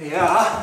Ja.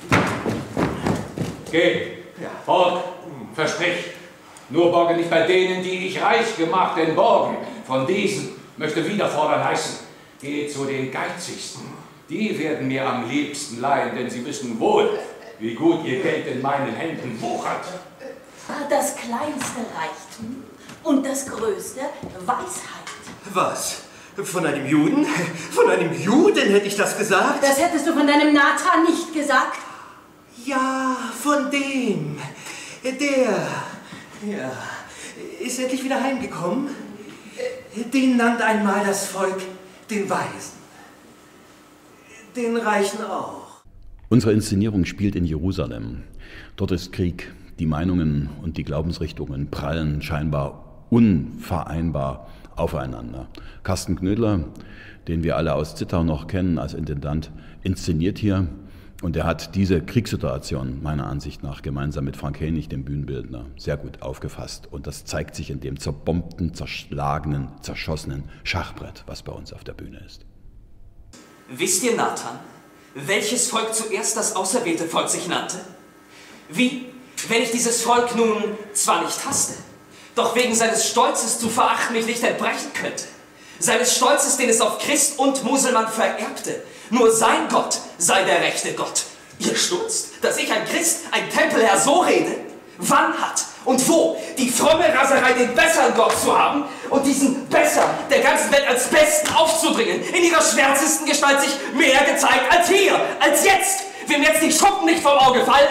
Geh. Ja. Fort. Versprich. Nur borge nicht bei denen, die ich reich gemacht, denn borgen von diesen möchte wiederfordern heißen. Geh zu den Geizigsten. Die werden mir am liebsten leihen, denn sie wissen wohl, wie gut ihr Geld in meinen Händen wuchert. Das kleinste Reichtum und das größte Weisheit. Was? Von einem Juden? Von einem Juden hätte ich das gesagt? Das hättest du von deinem Nathan nicht gesagt? Ja, von dem. Der, ja, ist endlich wieder heimgekommen. Den nannte einmal das Volk den Weisen. Den Reichen auch. Unsere Inszenierung spielt in Jerusalem. Dort ist Krieg. Die Meinungen und die Glaubensrichtungen prallen scheinbar unvereinbar aufeinander. Carsten Knödler, den wir alle aus Zittau noch kennen als Intendant, inszeniert hier. Und er hat diese Kriegssituation meiner Ansicht nach gemeinsam mit Frank Hennig, dem Bühnenbildner, sehr gut aufgefasst. Und das zeigt sich in dem zerbombten, zerschlagenen, zerschossenen Schachbrett, was bei uns auf der Bühne ist. Wisst ihr, Nathan, welches Volk zuerst das auserwählte Volk sich nannte? Wie, wenn ich dieses Volk nun zwar nicht hasste, doch wegen seines Stolzes zu verachten mich nicht entbrechen könnte. Seines Stolzes, den es auf Christ und Muselmann vererbte. Nur sein Gott sei der rechte Gott. Ihr stutzt, dass ich, ein Christ, ein Tempelherr, so rede? Wann hat und wo die fromme Raserei, den besseren Gott zu haben und diesen besser der ganzen Welt als besten aufzudringen, in ihrer schwärzesten Gestalt sich mehr gezeigt als hier, als jetzt? Wem jetzt die Schuppen nicht vom Auge fallen?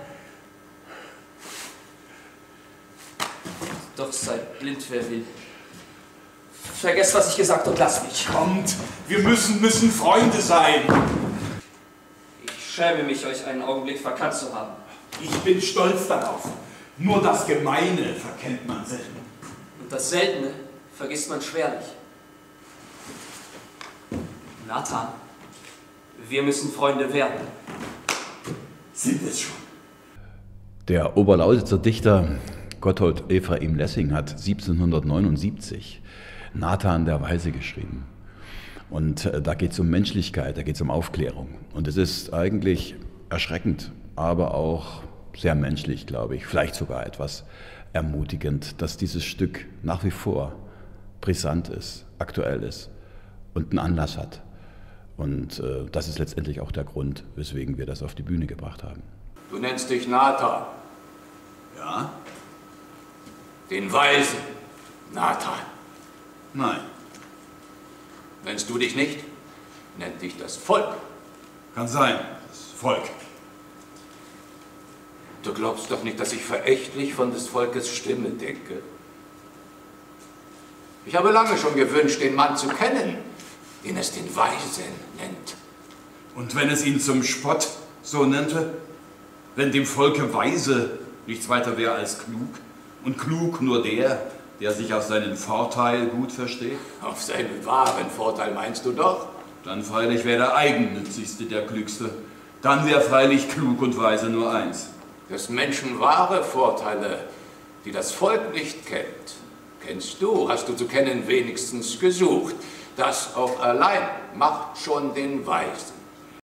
Doch seid blind, wer will. Vergesst, was ich gesagt und lasst mich. Kommt, wir müssen Freunde sein. Ich schäme mich, euch einen Augenblick verkannt zu haben. Ich bin stolz darauf. Nur das Gemeine verkennt man selten. Und das Seltene vergisst man schwerlich. Nathan, wir müssen Freunde werden. Sind es schon. Der Oberlausitzer Dichter Gotthold Ephraim Lessing hat 1779 Nathan der Weise geschrieben. Und da geht es um Menschlichkeit, da geht es um Aufklärung. Und es ist eigentlich erschreckend, aber auch sehr menschlich, glaube ich, vielleicht sogar etwas ermutigend, dass dieses Stück nach wie vor brisant ist, aktuell ist und einen Anlass hat. Und das ist letztendlich auch der Grund, weswegen wir das auf die Bühne gebracht haben. Du nennst dich Nathan. Ja? Den Weisen. Nathan. Nein. Nennst du dich nicht, nennt dich das Volk. Kann sein, das Volk. Du glaubst doch nicht, dass ich verächtlich von des Volkes Stimme denke. Ich habe lange schon gewünscht, den Mann zu kennen, den es den Weisen nennt. Und wenn es ihn zum Spott so nannte? Wenn dem Volke Weise nichts weiter wäre als klug? Und klug nur der sich auf seinen Vorteil gut versteht? Auf seinen wahren Vorteil meinst du doch? Dann freilich wäre der Eigennützigste der Klügste. Dann wäre freilich klug und weise nur eins. Des Menschen wahre Vorteile, die das Volk nicht kennt, kennst du, hast du zu kennen wenigstens gesucht. Das auch allein macht schon den Weisen.